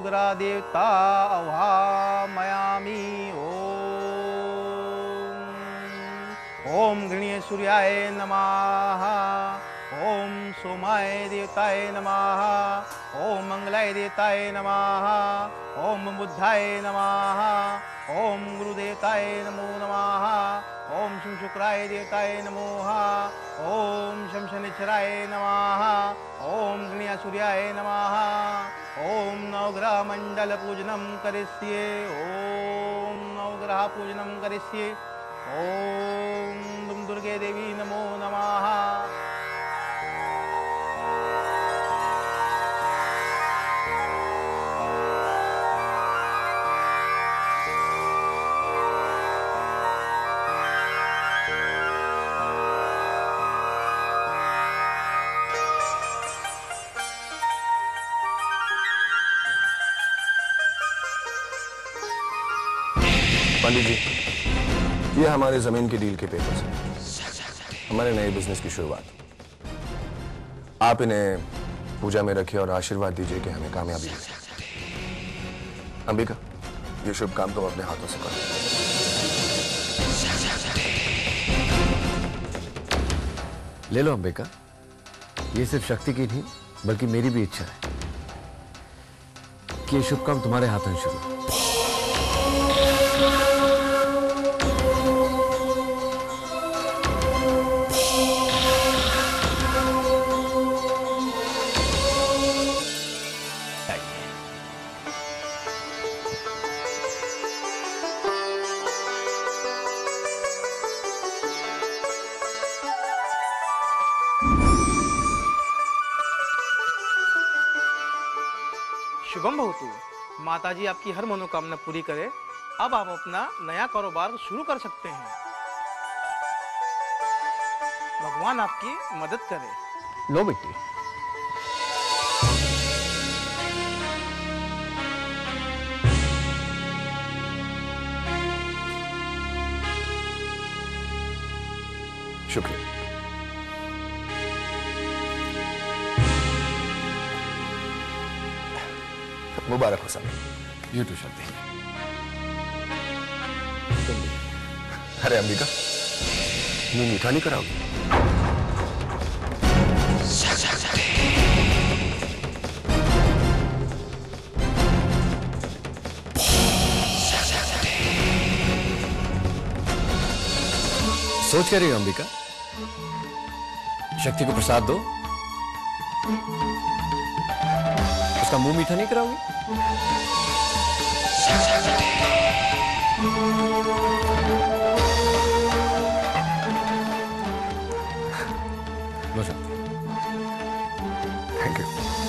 नवग्रह देवता आवाहयामि। ओम गणीय सूर्याय नमः। ओम सोमाय देवताय नमः। ओम मंगलाय देवताय नमः। ओम बुद्धाय नमः। ओम गुरुदेवताय नमो नमः। ओम शम शुक्राय देवताय नमो नमः। ओम शम शनिश्चराय नमः। ओम गणीय सूर्याय नमः। ओम नवग्रह मंडल पूजनम करिष्ये। ओम नवग्रह पूजनम करिष्ये। ओम दुर्गे देवी नमो नमः। पंडित जी, ये हमारे जमीन की डील के पेपर्स हैं, हमारे नए बिजनेस की शुरुआत। आप इन्हें पूजा में रखिए और आशीर्वाद दीजिए कि हमें कामयाबी मिले। अंबिका, ये शुभ काम तुम अपने हाथों से करो। ले लो अंबिका, ये सिर्फ शक्ति की नहीं बल्कि मेरी भी इच्छा है कि ये शुभ काम तुम्हारे हाथों से शुरू हो। शुभम भवतु। माताजी आपकी हर मनोकामना पूरी करे। अब आप अपना नया कारोबार शुरू कर सकते हैं। भगवान आपकी मदद करे। लो बेटी, शुक्रिया। मुबारक हो सब। यू टू शक्ति। अरे अंबिका, मुंह मीठा नहीं कराओगी? सोच कर रही हो अंबिका? शक्ति को प्रसाद दो, उसका मुंह मीठा नहीं कराओगी? लो शक्ति। Thank you.